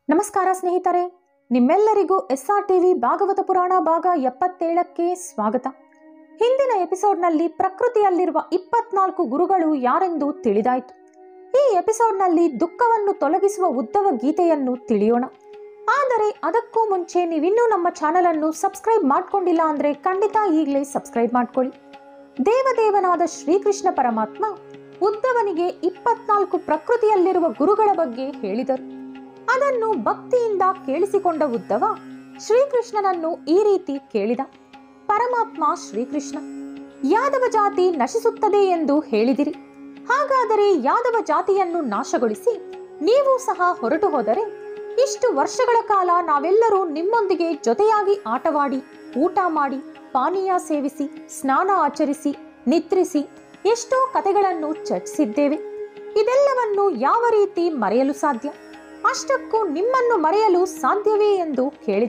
ನಮಸ್ಕಾರ ಸ್ನೇಹಿತರೆ, ನಿಮ್ಮೆಲ್ಲರಿಗೂ ಎಸ್ಆರ್ ಟಿವಿ ಭಾಗವತ ಪುರಾಣ ಭಾಗ 77ಕ್ಕೆ ಸ್ವಾಗತ. ಹಿಂದಿನ ಎಪಿಸೋಡ್ನಲ್ಲಿ ಪ್ರಕೃತಿಯಲ್ಲಿರುವ 24 ಗುರುಗಳು ಯಾರೆಂದು ತಿಳಿದಾಯಿತು. ಈ ಎಪಿಸೋಡ್ನಲ್ಲಿ ದುಃಖವನ್ನು ತೊಲಗಿಸುವ ಉದ್ದವ ಗೀತೆಯನ್ನು ತಿಳಿಯೋಣ. ಆದರೆ ಅದಕ್ಕೂ ಮುಂಚೆ ನೀವಿನ್ನೂ ನಮ್ಮ ಚಾನೆಲ್ ಅನ್ನು ಸಬ್ಸ್ಕ್ರೈಬ್ ಮಾಡ್ಕೊಂಡಿಲ್ಲ ಅಂದ್ರೆ ಖಂಡಿತ ಈಗಲೇ ಸಬ್ಸ್ಕ್ರೈಬ್ ಮಾಡ್ಕೊಳ್ಳಿ. ದೇವದೇವನಾದ ಶ್ರೀಕೃಷ್ಣ ಪರಮಾತ್ಮ ಉದ್ದವನಿಗೆ 24 ಪ್ರಕೃತಿಯಲ್ಲಿರುವ ಗುರುಗಳ ಬಗ್ಗೆ ಹೇಳಿದರು. ಅದನ್ನು ಭಕ್ತಿಯಿಂದ ಕೇಳಿಸಿಕೊಂಡ ಉದ್ದವ ಶ್ರೀಕೃಷ್ಣನನ್ನು ಈ ರೀತಿ ಕೇಳಿದ. ಪರಮಾತ್ಮ ಶ್ರೀಕೃಷ್ಣ, ಯಾದವ ಜಾತಿ ನಶಿಸುತ್ತದೆ ಎಂದು ಹೇಳಿದಿರಿ. ಹಾಗಾದರೆ ಯಾದವ ಜಾತಿಯನ್ನು ನಾಶಗೊಳಿಸಿ ನೀವು ಸಹ ಹೊರಟು ಹೋದರೆ ಇಷ್ಟು ವರ್ಷಗಳ ಕಾಲ ನಾವೆಲ್ಲರೂ ನಿಮ್ಮೊಂದಿಗೆ ಜೊತೆಯಾಗಿ ಆಟವಾಡಿ, ಊಟ ಮಾಡಿ, ಪಾನೀಯ ಸೇವಿಸಿ, ಸ್ನಾನ ಆಚರಿಸಿ, ನಿದ್ರಿಸಿ ಎಷ್ಟೋ ಕಥೆಗಳನ್ನು ಚರ್ಚಿಸಿದ್ದೇವೆ. ಇದೆಲ್ಲವನ್ನು ಯಾವ ರೀತಿ ಮರೆಯಲು ಸಾಧ್ಯ? ಅಷ್ಟಕ್ಕೂ ನಿಮ್ಮನ್ನು ಮರೆಯಲು ಸಾಧ್ಯವೇ ಎಂದು ಕೇಳಿದ.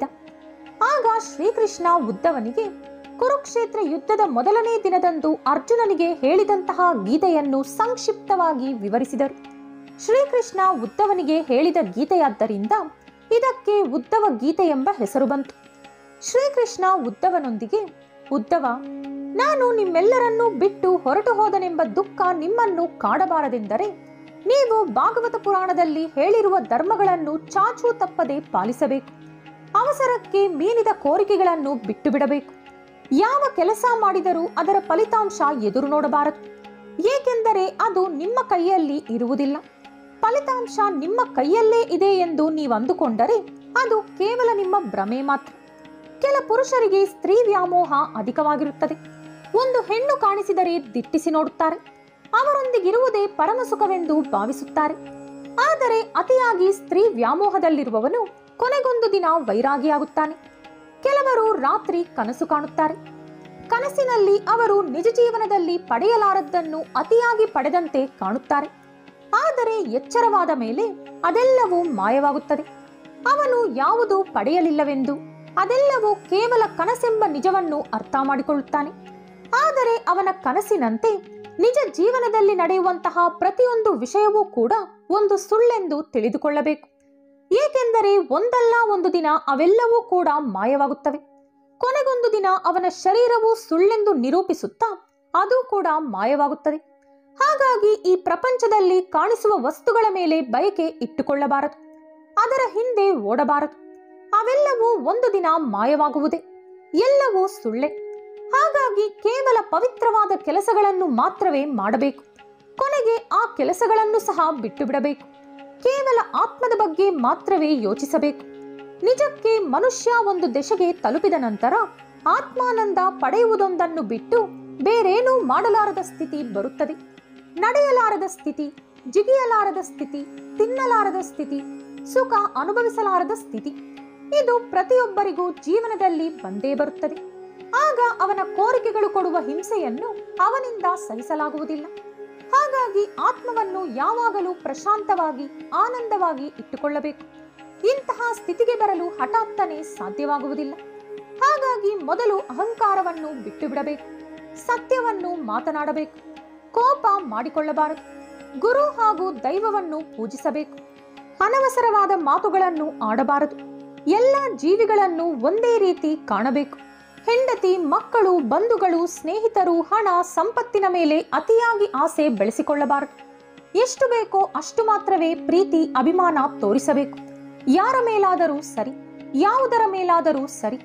ಆಗ ಶ್ರೀಕೃಷ್ಣ ಉದ್ದವನಿಗೆ ಕುರುಕ್ಷೇತ್ರ ಯುದ್ಧದ ಮೊದಲನೇ ದಿನದಂದು ಅರ್ಜುನನಿಗೆ ಹೇಳಿದಂತಹ ಗೀತೆಯನ್ನು ಸಂಕ್ಷಿಪ್ತವಾಗಿ ವಿವರಿಸಿದರು. ಶ್ರೀಕೃಷ್ಣ ಉದ್ದವನಿಗೆ ಹೇಳಿದ ಗೀತೆಯಾದ್ದರಿಂದ ಇದಕ್ಕೆ ಉದ್ದವ ಗೀತೆ ಎಂಬ ಹೆಸರು ಬಂತು. ಶ್ರೀಕೃಷ್ಣ ಉದ್ದವನೊಂದಿಗೆ, ಉದ್ದವ, ನಾನು ನಿಮ್ಮೆಲ್ಲರನ್ನೂ ಬಿಟ್ಟು ಹೊರಟು ಹೋದನೆಂಬ ದುಃಖ ನಿಮ್ಮನ್ನು ಕಾಡಬಾರದೆಂದರೆ ನೀವು ಭಾಗವತ ಪುರಾಣದಲ್ಲಿ ಹೇಳಿರುವ ಧರ್ಮಗಳನ್ನು ಚಾಚೂ ತಪ್ಪದೆ ಪಾಲಿಸಬೇಕು. ಅವಸರಕ್ಕೆ ಮೀರಿದ ಕೋರಿಕೆಗಳನ್ನು ಬಿಟ್ಟು ಬಿಡಬೇಕು. ಯಾವ ಕೆಲಸ ಮಾಡಿದರೂ ಅದರ ಫಲಿತಾಂಶ ಎದುರು ನೋಡಬಾರದು. ಏಕೆಂದರೆ ಅದು ನಿಮ್ಮ ಕೈಯಲ್ಲಿ ಇರುವುದಿಲ್ಲ. ಫಲಿತಾಂಶ ನಿಮ್ಮ ಕೈಯಲ್ಲೇ ಇದೆ ಎಂದು ನೀವು ಅಂದುಕೊಂಡರೆ ಅದು ಕೇವಲ ನಿಮ್ಮ ಭ್ರಮೆ ಮಾತ್ರ. ಕೆಲ ಪುರುಷರಿಗೆ ಸ್ತ್ರೀ ವ್ಯಾಮೋಹ ಅಧಿಕವಾಗಿರುತ್ತದೆ. ಒಂದು ಹೆಣ್ಣು ಕಾಣಿಸಿದರೆ ದಿಟ್ಟಿಸಿ ನೋಡುತ್ತಾರೆ. ಅವರೊಂದಿಗಿರುವುದೇ ಪರಮ ಸುಖವೆಂದು ಭಾವಿಸುತ್ತಾರೆ. ಆದರೆ ಅತಿಯಾಗಿ ಸ್ತ್ರೀ ವ್ಯಾಮೋಹದಲ್ಲಿರುವವನು ಕೊನೆಗೊಂದು ದಿನ ವೈರಾಗಿಯಾಗುತ್ತಾನೆ. ಕೆಲವರು ರಾತ್ರಿ ಕನಸು ಕಾಣುತ್ತಾರೆ. ಕನಸಿನಲ್ಲಿ ಅವರು ನಿಜ ಜೀವನದಲ್ಲಿ ಪಡೆಯಲಾರದ್ದನ್ನು ಅತಿಯಾಗಿ ಪಡೆದಂತೆ ಕಾಣುತ್ತಾರೆ. ಆದರೆ ಎಚ್ಚರವಾದ ಮೇಲೆ ಅದೆಲ್ಲವೂ ಮಾಯವಾಗುತ್ತದೆ. ಅವನು ಯಾವುದೂ ಪಡೆಯಲಿಲ್ಲವೆಂದು, ಅದೆಲ್ಲವೂ ಕೇವಲ ಕನಸೆಂಬ ನಿಜವನ್ನು ಅರ್ಥ ಮಾಡಿಕೊಳ್ಳುತ್ತಾನೆ. ಆದರೆ ಅವನ ಕನಸಿನಂತೆ ನಿಜ ಜೀವನದಲ್ಲಿ ನಡೆಯುವಂತಹ ಪ್ರತಿಯೊಂದು ವಿಷಯವೂ ಕೂಡ ಒಂದು ಸುಳ್ಳೆಂದು ತಿಳಿದುಕೊಳ್ಳಬೇಕು. ಏಕೆಂದರೆ ಒಂದಲ್ಲ ಒಂದು ದಿನ ಅವೆಲ್ಲವೂ ಕೂಡ ಮಾಯವಾಗುತ್ತವೆ. ಕೊನೆಗೊಂದು ದಿನ ಅವನ ಶರೀರವು ಸುಳ್ಳೆಂದು ನಿರೂಪಿಸುತ್ತಾ ಅದು ಕೂಡ ಮಾಯವಾಗುತ್ತದೆ. ಹಾಗಾಗಿ ಈ ಪ್ರಪಂಚದಲ್ಲಿ ಕಾಣಿಸುವ ವಸ್ತುಗಳ ಮೇಲೆ ಬಯಕೆ ಇಟ್ಟುಕೊಳ್ಳಬಾರದು. ಅದರ ಹಿಂದೆ ಓಡಬಾರದು. ಅವೆಲ್ಲವೂ ಒಂದು ದಿನ ಮಾಯವಾಗುವುದೇ. ಎಲ್ಲವೂ ಸುಳ್ಳೆ. ಹಾಗಾಗಿ ಕೇವಲ ಪವಿತ್ರವಾದ ಕೆಲಸಗಳನ್ನು ಮಾತ್ರವೇ ಮಾಡಬೇಕು. ಕೊನೆಗೆ ಆ ಕೆಲಸಗಳನ್ನು ಸಹ ಬಿಟ್ಟು ಬಿಡಬೇಕು. ಕೇವಲ ಆತ್ಮದ ಬಗ್ಗೆ ಮಾತ್ರವೇ ಯೋಚಿಸಬೇಕು. ನಿಜಕ್ಕೆ ಮನುಷ್ಯ ಒಂದು ದೆಸೆಗೆ ತಲುಪಿದ ನಂತರ ಆತ್ಮಾನಂದ ಪಡೆಯುವುದೊಂದನ್ನು ಬಿಟ್ಟು ಬೇರೇನೂ ಮಾಡಲಾರದ ಸ್ಥಿತಿ ಬರುತ್ತದೆ. ನಡೆಯಲಾರದ ಸ್ಥಿತಿ, ಜಿಗಿಯಲಾರದ ಸ್ಥಿತಿ, ತಿನ್ನಲಾರದ ಸ್ಥಿತಿ, ಸುಖ ಅನುಭವಿಸಲಾರದ ಸ್ಥಿತಿ, ಇದು ಪ್ರತಿಯೊಬ್ಬರಿಗೂ ಜೀವನದಲ್ಲಿ ಬಂದೇ ಬರುತ್ತದೆ. ಆಗ ಅವನ ಕೋರಿಕೆಗಳು ಕೊಡುವ ಹಿಂಸೆಯನ್ನು ಅವನಿಂದ ಸಹಿಸಲಾಗುವುದಿಲ್ಲ. ಹಾಗಾಗಿ ಆತ್ಮವನ್ನು ಯಾವಾಗಲೂ ಪ್ರಶಾಂತವಾಗಿ, ಆನಂದವಾಗಿ ಇಟ್ಟುಕೊಳ್ಳಬೇಕು. ಇಂತಹ ಸ್ಥಿತಿಗೆ ಬರಲು ಹಠಾತ್ತನೆ ಸಾಧ್ಯವಾಗುವುದಿಲ್ಲ. ಹಾಗಾಗಿ ಮೊದಲು ಅಹಂಕಾರವನ್ನು ಬಿಟ್ಟು ಬಿಡಬೇಕು. ಸತ್ಯವನ್ನು ಮಾತನಾಡಬೇಕು. ಕೋಪ ಮಾಡಿಕೊಳ್ಳಬಾರದು. ಗುರು ಹಾಗೂ ದೈವವನ್ನು ಪೂಜಿಸಬೇಕು. ಅನವಸರವಾದ ಮಾತುಗಳನ್ನು ಆಡಬಾರದು. ಎಲ್ಲ ಜೀವಿಗಳನ್ನು ಒಂದೇ ರೀತಿ ಕಾಣಬೇಕು. ಹೆಂಡತಿ, ಮಕ್ಕಳು, ಬಂಧುಗಳು, ಸ್ನೇಹಿತರು, ಹಣ, ಸಂಪತ್ತಿನ ಮೇಲೆ ಅತಿಯಾಗಿ ಆಸೆ ಬೆಳೆಸಿಕೊಳ್ಳಬಾರದು. ಎಷ್ಟು ಬೇಕೋ ಅಷ್ಟು ಮಾತ್ರವೇ ಪ್ರೀತಿ, ಅಭಿಮಾನ ತೋರಿಸಬೇಕು. ಯಾರ ಮೇಲಾದರೂ ಸರಿ, ಯಾವುದರ ಮೇಲಾದರೂ ಸರಿ.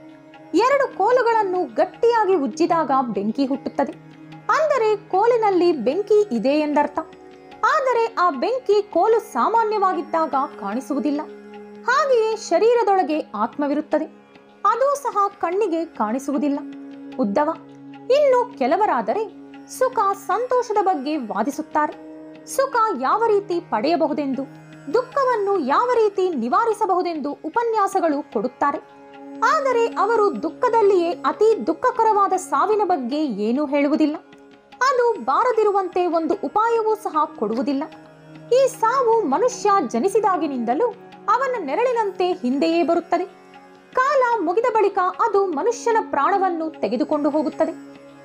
2 ಕೋಲುಗಳನ್ನು ಗಟ್ಟಿಯಾಗಿ ಉಜ್ಜಿದಾಗ ಬೆಂಕಿ ಹುಟ್ಟುತ್ತದೆ. ಅಂದರೆ ಕೋಲಿನಲ್ಲಿ ಬೆಂಕಿ ಇದೆ ಎಂದರ್ಥ. ಆದರೆ ಆ ಬೆಂಕಿ ಕೋಲು ಸಾಮಾನ್ಯವಾಗಿದ್ದಾಗ ಕಾಣಿಸುವುದಿಲ್ಲ. ಹಾಗೆಯೇ ಶರೀರದೊಳಗೆ ಆತ್ಮವಿರುತ್ತದೆ. ಅದು ಸಹ ಕಣ್ಣಿಗೆ ಕಾಣಿಸುವುದಿಲ್ಲ. ಉದ್ದವ, ಇನ್ನು ಕೆಲವರಾದರೆ ಸುಖ, ಸಂತೋಷದ ಬಗ್ಗೆ ವಾದಿಸುತ್ತಾರೆ. ಸುಖ ಯಾವ ರೀತಿ ಪಡೆಯಬಹುದೆಂದು, ದುಃಖವನ್ನು ಯಾವ ರೀತಿ ನಿವಾರಿಸಬಹುದೆಂದು ಉಪನ್ಯಾಸಗಳು ಕೊಡುತ್ತಾರೆ. ಆದರೆ ಅವರು ದುಃಖದಲ್ಲಿಯೇ ಅತಿ ದುಃಖಕರವಾದ ಸಾವಿನ ಬಗ್ಗೆ ಏನೂ ಹೇಳುವುದಿಲ್ಲ. ಅದು ಬಾರದಿರುವಂತೆ ಒಂದು ಉಪಾಯವೂ ಸಹ ಕೊಡುವುದಿಲ್ಲ. ಈ ಸಾವು ಮನುಷ್ಯ ಜನಿಸಿದಾಗಿನಿಂದಲೂ ಅವನ ನೆರಳಿನಂತೆ ಹಿಂದೆಯೇ ಬರುತ್ತದೆ. ಕಾಲ ಮುಗಿದ ಬಳಿಕ ಅದು ಮನುಷ್ಯನ ಪ್ರಾಣವನ್ನು ತೆಗೆದುಕೊಂಡು ಹೋಗುತ್ತದೆ.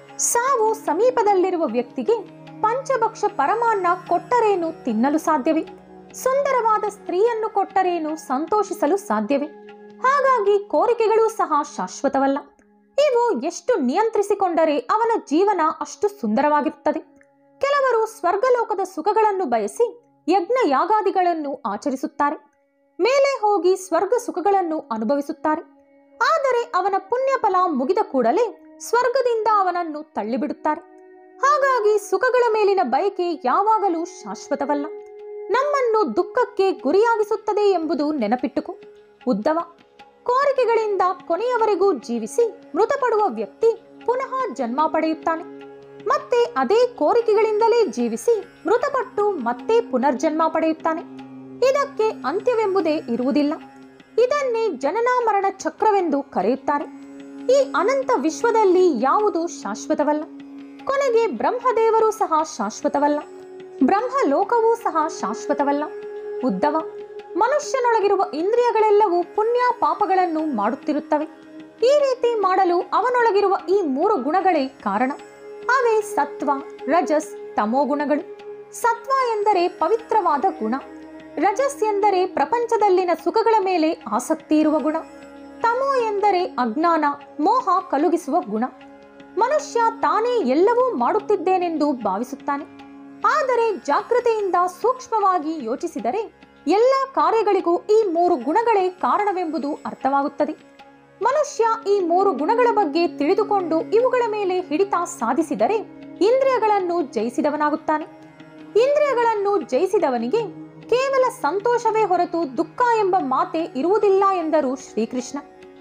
ಸಾವು ಸಮೀಪದಲ್ಲಿರುವ ವ್ಯಕ್ತಿಗೆ ಪಂಚಭಕ್ಷ ಪರಮಾನ್ನ ಕೊಟ್ಟರೇನು ತಿನ್ನಲು ಸಾಧ್ಯವೇ? ಸುಂದರವಾದ ಸ್ತ್ರೀಯನ್ನು ಕೊಟ್ಟರೇನು ಸಂತೋಷಿಸಲು ಸಾಧ್ಯವೇ? ಹಾಗಾಗಿ ಕೋರಿಕೆಗಳು ಸಹ ಶಾಶ್ವತವಲ್ಲ. ಇವು ಎಷ್ಟು ನಿಯಂತ್ರಿಸಿಕೊಂಡರೆ ಅವನ ಜೀವನ ಅಷ್ಟು ಸುಂದರವಾಗಿರುತ್ತದೆ. ಕೆಲವರು ಸ್ವರ್ಗಲೋಕದ ಸುಖಗಳನ್ನು ಬಯಸಿ ಯಜ್ಞ ಯಾಗಾದಿಗಳನ್ನು ಆಚರಿಸುತ್ತಾರೆ. ಮೇಲೆ ಹೋಗಿ ಸ್ವರ್ಗ ಸುಖಗಳನ್ನು ಅನುಭವಿಸುತ್ತಾರೆ. ಆದರೆ ಅವನ ಪುಣ್ಯ ಫಲ ಮುಗಿದ ಕೂಡಲೇ ಸ್ವರ್ಗದಿಂದ ಅವನನ್ನು ತಳ್ಳಿಬಿಡುತ್ತಾರೆ. ಹಾಗಾಗಿ ಸುಖಗಳ ಮೇಲಿನ ಬಯಕೆ ಯಾವಾಗಲೂ ಶಾಶ್ವತವಲ್ಲ, ನಮ್ಮನ್ನು ದುಃಖಕ್ಕೆ ಗುರಿಯಾಗಿಸುತ್ತದೆ ಎಂಬುದು ನೆನಪಿಟ್ಟುಕೋ. ಉದ್ದವ, ಕೋರಿಕೆಗಳಿಂದ ಕೊನೆಯವರೆಗೂ ಜೀವಿಸಿ ಮೃತಪಡುವ ವ್ಯಕ್ತಿ ಪುನಃ ಜನ್ಮ ಪಡೆಯುತ್ತಾನೆ. ಮತ್ತೆ ಅದೇ ಕೋರಿಕೆಗಳಿಂದಲೇ ಜೀವಿಸಿ ಮೃತಪಟ್ಟು ಮತ್ತೆ ಪುನರ್ಜನ್ಮ ಪಡೆಯುತ್ತಾನೆ. ಇದಕ್ಕೆ ಅಂತ್ಯವೆಂಬುದೇ ಇರುವುದಿಲ್ಲ. ಇದನ್ನೇ ಜನನ ಮರಣ ಚಕ್ರವೆಂದು ಕರೆಯುತ್ತಾರೆ. ಈ ಅನಂತ ವಿಶ್ವದಲ್ಲಿ ಯಾವುದೂ ಶಾಶ್ವತವಲ್ಲ. ಕೊನೆಗೆ ಬ್ರಹ್ಮದೇವರು ಸಹ ಶಾಶ್ವತವಲ್ಲ, ಬ್ರಹ್ಮಲೋಕವೂ ಸಹ ಶಾಶ್ವತವಲ್ಲ. ಉದ್ದವ, ಮನುಷ್ಯನೊಳಗಿರುವ ಇಂದ್ರಿಯಗಳೆಲ್ಲವೂ ಪುಣ್ಯ ಪಾಪಗಳನ್ನು ಮಾಡುತ್ತಿರುತ್ತವೆ. ಈ ರೀತಿ ಮಾಡಲು ಅವನೊಳಗಿರುವ ಈ 3 ಗುಣಗಳೇ ಕಾರಣ. ಅವೇ ಸತ್ವ, ರಜಸ್, ತಮೋ ಗುಣಗಳು. ಸತ್ವ ಎಂದರೆ ಪವಿತ್ರವಾದ ಗುಣ. ರಜಸ್ ಎಂದರೆ ಪ್ರಪಂಚದಲ್ಲಿನ ಸುಖಗಳ ಮೇಲೆ ಆಸಕ್ತಿ ಇರುವ ಗುಣ. ತಮೋ ಎಂದರೆ ಅಜ್ಞಾನ, ಮೋಹ ಕಲುಗಿಸುವ ಗುಣ. ಮನುಷ್ಯ ತಾನೇ ಎಲ್ಲವೂ ಮಾಡುತ್ತಿದ್ದೇನೆಂದು ಭಾವಿಸುತ್ತಾನೆ. ಆದರೆ ಜಾಗೃತೆಯಿಂದ ಸೂಕ್ಷ್ಮವಾಗಿ ಯೋಚಿಸಿದರೆ ಎಲ್ಲ ಕಾರ್ಯಗಳಿಗೂ ಈ 3 ಗುಣಗಳೇ ಕಾರಣವೆಂಬುದು ಅರ್ಥವಾಗುತ್ತದೆ. ಮನುಷ್ಯ ಈ 3 ಗುಣಗಳ ಬಗ್ಗೆ ತಿಳಿದುಕೊಂಡು ಇವುಗಳ ಮೇಲೆ ಹಿಡಿತ ಸಾಧಿಸಿದರೆ ಇಂದ್ರಿಯಗಳನ್ನು ಜಯಿಸಿದವನಾಗುತ್ತಾನೆ. ಇಂದ್ರಿಯಗಳನ್ನು ಜಯಿಸಿದವನಿಗೆ ಕೇವಲ ಸಂತೋಷವೇ ಹೊರತು ದುಃಖ ಎಂಬ ಮಾತೆ ಇರುವುದಿಲ್ಲ ಎಂದರು ಶ್ರೀಕೃಷ್ಣ.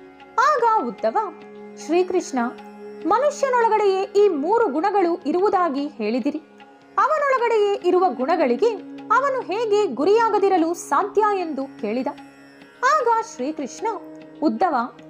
ಆಗ ಉದ್ದವ, ಶ್ರೀಕೃಷ್ಣ, ಮನುಷ್ಯನೊಳಗಡೆಯೇ ಈ 3 ಗುಣಗಳು ಇರುವುದಾಗಿ ಹೇಳಿದಿರಿ. ಅವನೊಳಗಡೆಯೇ ಇರುವ ಗುಣಗಳಿಗೆ ಅವನು ಹೇಗೆ ಗುರಿಯಾಗದಿರಲು ಸಾಧ್ಯ ಎಂದು ಕೇಳಿದ. ಆಗ ಶ್ರೀಕೃಷ್ಣ, ಉದ್ದವ,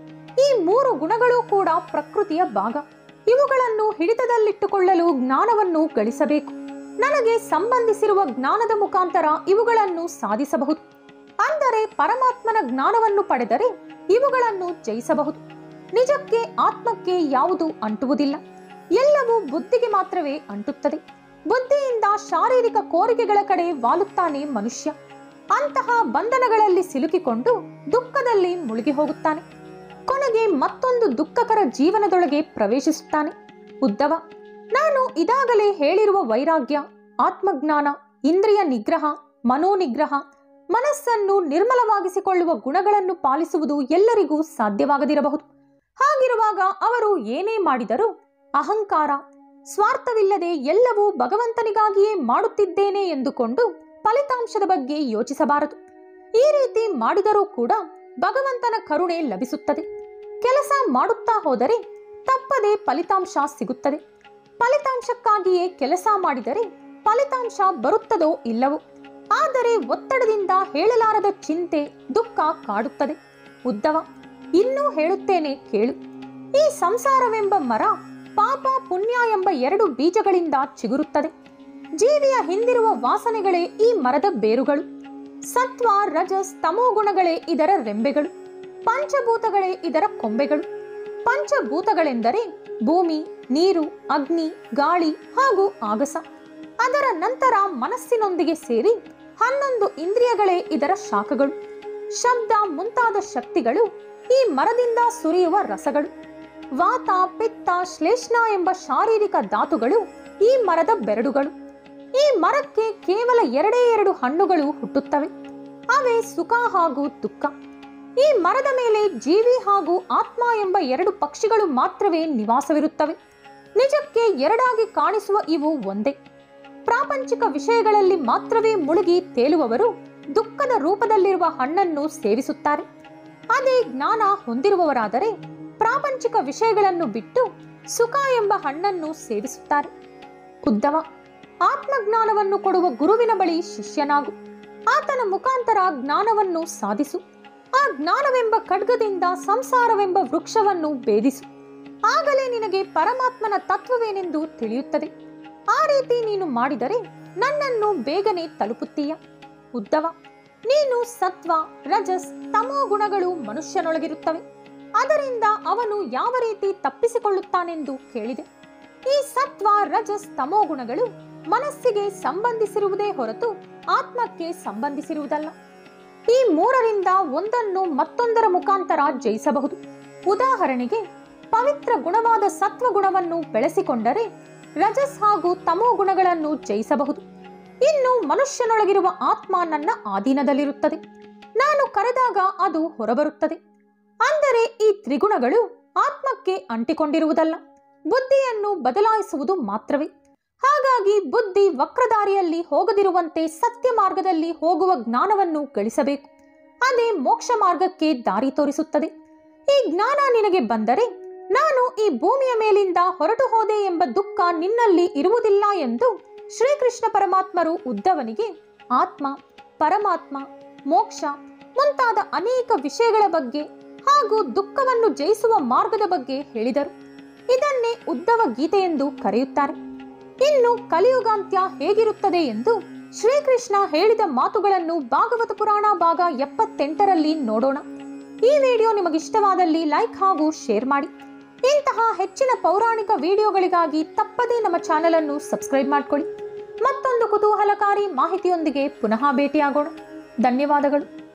ಈ 3 ಗುಣಗಳು ಕೂಡ ಪ್ರಕೃತಿಯ ಭಾಗ. ಇವುಗಳನ್ನು ಹಿಡಿತದಲ್ಲಿಟ್ಟುಕೊಳ್ಳಲು ಜ್ಞಾನವನ್ನು ಗಳಿಸಬೇಕು. ನನಗೆ ಸಂಬಂಧಿಸಿರುವ ಜ್ಞಾನದ ಮುಖಾಂತರ ಇವುಗಳನ್ನು ಸಾಧಿಸಬಹುದು. ಅಂದರೆ ಪರಮಾತ್ಮನ ಜ್ಞಾನವನ್ನು ಪಡೆದರೆ ಇವುಗಳನ್ನು ಜಯಿಸಬಹುದು. ನಿಜಕ್ಕೆ ಆತ್ಮಕ್ಕೆ ಯಾವುದು ಅಂಟುವುದಿಲ್ಲ, ಎಲ್ಲವೂ ಬುದ್ಧಿಗೆ ಮಾತ್ರವೇ ಅಂಟುತ್ತದೆ. ಬುದ್ಧಿಯಿಂದ ಶಾರೀರಿಕ ಕೋರಿಕೆಗಳ ಕಡೆ ವಾಲುತ್ತಾನೆ ಮನುಷ್ಯ. ಅಂತಹ ಬಂಧನಗಳಲ್ಲಿ ಸಿಲುಕಿಕೊಂಡು ದುಃಖದಲ್ಲಿ ಮುಳುಗಿ ಹೋಗುತ್ತಾನೆ. ಕೊನೆಗೆ ಮತ್ತೊಂದು ದುಃಖಕರ ಜೀವನದೊಳಗೆ ಪ್ರವೇಶಿಸುತ್ತಾನೆ. ಉದ್ದವ, ನಾನು ಇದಾಗಲೇ ಹೇಳಿರುವ ವೈರಾಗ್ಯ, ಆತ್ಮಜ್ಞಾನ, ಇಂದ್ರಿಯ ನಿಗ್ರಹ, ಮನೋನಿಗ್ರಹ, ಮನಸ್ಸನ್ನು ನಿರ್ಮಲವಾಗಿಸಿಕೊಳ್ಳುವ ಗುಣಗಳನ್ನು ಪಾಲಿಸುವುದು ಎಲ್ಲರಿಗೂ ಸಾಧ್ಯವಾಗದಿರಬಹುದು. ಹಾಗಿರುವಾಗ ಅವರು ಏನೇ ಮಾಡಿದರೂ ಅಹಂಕಾರ, ಸ್ವಾರ್ಥವಿಲ್ಲದೆ ಎಲ್ಲವೂ ಭಗವಂತನಿಗಾಗಿಯೇ ಮಾಡುತ್ತಿದ್ದೇನೆ ಎಂದುಕೊಂಡು ಫಲಿತಾಂಶದ ಬಗ್ಗೆ ಯೋಚಿಸಬಾರದು. ಈ ರೀತಿ ಮಾಡಿದರೂ ಕೂಡ ಭಗವಂತನ ಕರುಣೆ ಲಭಿಸುತ್ತದೆ. ಕೆಲಸ ಮಾಡುತ್ತಾ ಹೋದರೆ ತಪ್ಪದೆ ಫಲಿತಾಂಶ ಸಿಗುತ್ತದೆ. ಫಲಿತಾಂಶಕ್ಕಾಗಿಯೇ ಕೆಲಸ ಮಾಡಿದರೆ ಫಲಿತಾಂಶ ಬರುತ್ತದೋ ಇಲ್ಲವೋ, ಆದರೆ ಒತ್ತಡದಿಂದ ಹೇಳಲಾರದ ಚಿಂತೆ, ದುಃಖ ಕಾಡುತ್ತದೆ. ಉದ್ದವ, ಇನ್ನೂ ಹೇಳುತ್ತೇನೆ ಕೇಳು. ಈ ಸಂಸಾರವೆಂಬ ಮರ ಪಾಪ ಪುಣ್ಯ ಎಂಬ 2 ಬೀಜಗಳಿಂದ ಚಿಗುರುತ್ತದೆ. ಜೀವಿಯ ಹಿಂದಿರುವ ವಾಸನೆಗಳೇ ಈ ಮರದ ಬೇರುಗಳು. ಸತ್ವ, ರಜಸ್, ತಮೋ ಗುಣಗಳೇ ಇದರ ರೆಂಬೆಗಳು. ಪಂಚಭೂತಗಳೇ ಇದರ ಕೊಂಬೆಗಳು. ಪಂಚಭೂತಗಳೆಂದರೆ ಭೂಮಿ, ನೀರು, ಅಗ್ನಿ, ಗಾಳಿ ಹಾಗೂ ಆಗಸ. ಅದರ ನಂತರ ಮನಸ್ಸಿನೊಂದಿಗೆ ಸೇರಿ 11 ಇಂದ್ರಿಯಗಳೇ ಇದರ ಶಾಖಗಳು. ಶಬ್ದ ಮುಂತಾದ ಶಕ್ತಿಗಳು ಈ ಮರದಿಂದ ಸುರಿಯುವ ರಸಗಳು. ವಾತ, ಪಿತ್ತ, ಶ್ಲೇಷ್ಣ ಎಂಬ ಶಾರೀರಿಕ ಧಾತುಗಳು ಈ ಮರದ ಬೆರಡುಗಳು. ಈ ಮರಕ್ಕೆ ಕೇವಲ 2 ಹಣ್ಣುಗಳು ಹುಟ್ಟುತ್ತವೆ. ಅವೇ ಸುಖ ಹಾಗೂ ದುಃಖ. ಈ ಮರದ ಮೇಲೆ ಜೀವಿ ಹಾಗೂ ಆತ್ಮ ಎಂಬ 2 ಪಕ್ಷಿಗಳು ಮಾತ್ರವೇ ನಿವಾಸವಿರುತ್ತವೆ. ನಿಜಕ್ಕೆ 2 ಕಾಣಿಸುವ ಇವು ಒಂದೇ. ಪ್ರಾಪಂಚಿಕ ವಿಷಯಗಳಲ್ಲಿ ಮಾತ್ರವೇ ಮುಳುಗಿ ತೇಲುವವರು ದುಃಖದ ರೂಪದಲ್ಲಿರುವ ಹಣ್ಣನ್ನು ಸೇವಿಸುತ್ತಾರೆ. ಅದೇ ಜ್ಞಾನ ಹೊಂದಿರುವವರಾದರೆ ಪ್ರಾಪಂಚಿಕ ವಿಷಯಗಳನ್ನು ಬಿಟ್ಟು ಸುಖ ಎಂಬ ಹಣ್ಣನ್ನು ಸೇವಿಸುತ್ತಾರೆ. ಉದ್ದವ, ಆತ್ಮಜ್ಞಾನವನ್ನು ಕೊಡುವ ಗುರುವಿನ ಬಳಿ ಶಿಷ್ಯನಾಗು. ಆತನ ಮುಖಾಂತರ ಜ್ಞಾನವನ್ನು ಸಾಧಿಸು. ಆ ಜ್ಞಾನವೆಂಬ ಖಡ್ಗದಿಂದ ಸಂಸಾರವೆಂಬ ವೃಕ್ಷವನ್ನು ಭೇದಿಸು. ಆಗಲೇ ನಿನಗೆ ಪರಮಾತ್ಮನ ತತ್ವವೇನೆಂದು ತಿಳಿಯುತ್ತದೆ. ಆ ರೀತಿ ನೀನು ಮಾಡಿದರೆ ನನ್ನನ್ನು ಬೇಗನೆ ತಲುಪುತ್ತೀಯ. ಉದ್ದವ, ನೀನು ಸತ್ವ, ರಜಸ್, ತಮೋ ಗುಣಗಳು ಮನುಷ್ಯನೊಳಗಿರುತ್ತವೆ. ಅದರಿಂದ ಅವನು ಯಾವ ರೀತಿ ತಪ್ಪಿಸಿಕೊಳ್ಳುತ್ತಾನೆಂದು ಕೇಳಿದೆ. ಈ ಸತ್ವ, ರಜಸ್, ತಮೋ ಗುಣಗಳು ಮನಸ್ಸಿಗೆ ಸಂಬಂಧಿಸಿರುವುದೇ ಹೊರತು ಆತ್ಮಕ್ಕೆ ಸಂಬಂಧಿಸಿರುವುದಲ್ಲ. ಈ ಮೂರರಿಂದ ಒಂದನ್ನು ಮತ್ತೊಂದರ ಮುಖಾಂತರ ಜಯಿಸಬಹುದು. ಉದಾಹರಣೆಗೆ, ಪವಿತ್ರ ಗುಣವಾದ ಸತ್ವ ಗುಣವನ್ನು ಬೆಳೆಸಿಕೊಂಡರೆ ರಜಸ್ ಹಾಗೂ ತಮೋ ಗುಣಗಳನ್ನು ಜಯಿಸಬಹುದು. ಇನ್ನು ಮನುಷ್ಯನೊಳಗಿರುವ ಆತ್ಮ ನನ್ನ ಆಧೀನದಲ್ಲಿರುತ್ತದೆ. ನಾನು ಕರೆದಾಗ ಅದು ಹೊರಬರುತ್ತದೆ. ಅಂದರೆ ಈ ತ್ರಿಗುಣಗಳು ಆತ್ಮಕ್ಕೆ ಅಂಟಿಕೊಂಡಿರುವುದಲ್ಲ, ಬುದ್ಧಿಯನ್ನು ಬದಲಾಯಿಸುವುದು ಮಾತ್ರವೇ. ಹಾಗಾಗಿ ಬುದ್ಧಿ ವಕ್ರದಾರಿಯಲ್ಲಿ ಹೋಗದಿರುವಂತೆ ಸತ್ಯ ಮಾರ್ಗದಲ್ಲಿ ಹೋಗುವ ಜ್ಞಾನವನ್ನು ಗಳಿಸಬೇಕು. ಅದೇ ಮೋಕ್ಷ ಮಾರ್ಗಕ್ಕೆ ದಾರಿ ತೋರಿಸುತ್ತದೆ. ಈ ಜ್ಞಾನ ನಿನಗೆ ಬಂದರೆ ನಾನು ಈ ಭೂಮಿಯ ಮೇಲಿಂದ ಹೊರಟು ಹೋದೆ ಎಂಬ ದುಃಖ ನಿನ್ನಲ್ಲಿ ಇರುವುದಿಲ್ಲ ಎಂದು ಶ್ರೀಕೃಷ್ಣ ಪರಮಾತ್ಮರು ಉದ್ಧವನಿಗೆ ಆತ್ಮ, ಪರಮಾತ್ಮ, ಮೋಕ್ಷ ಮುಂತಾದ ಅನೇಕ ವಿಷಯಗಳ ಬಗ್ಗೆ ಹಾಗೂ ದುಃಖವನ್ನು ಜಯಿಸುವ ಮಾರ್ಗದ ಬಗ್ಗೆ ಹೇಳಿದರು. ಇದನ್ನೇ ಉದ್ಧವ ಗೀತೆ ಎಂದು ಕರೆಯುತ್ತಾರೆ. ಇನ್ನು ಕಲಿಯುಗಾಂತ್ಯ ಹೇಗಿರುತ್ತದೆ ಎಂದು ಶ್ರೀಕೃಷ್ಣ ಹೇಳಿದ ಮಾತುಗಳನ್ನು ಭಾಗವತ ಪುರಾಣ ಭಾಗ 78ರಲ್ಲಿ ನೋಡೋಣ. ಈ ವಿಡಿಯೋ ನಿಮಗಿಷ್ಟವಾದಲ್ಲಿ ಲೈಕ್ ಹಾಗೂ ಶೇರ್ ಮಾಡಿ. ಇಂತಹ ಹೆಚ್ಚಿನ ಪೌರಾಣಿಕ ವಿಡಿಯೋಗಳಿಗಾಗಿ ತಪ್ಪದೇ ನಮ್ಮ ಚಾನೆಲ್ ಅನ್ನು ಸಬ್ಸ್ಕ್ರೈಬ್ ಮಾಡಿಕೊಳ್ಳಿ. ಮತ್ತೊಂದು ಕುತೂಹಲಕಾರಿ ಮಾಹಿತಿಯೊಂದಿಗೆ ಪುನಃ ಭೇಟಿಯಾಗೋಣ. ಧನ್ಯವಾದಗಳು.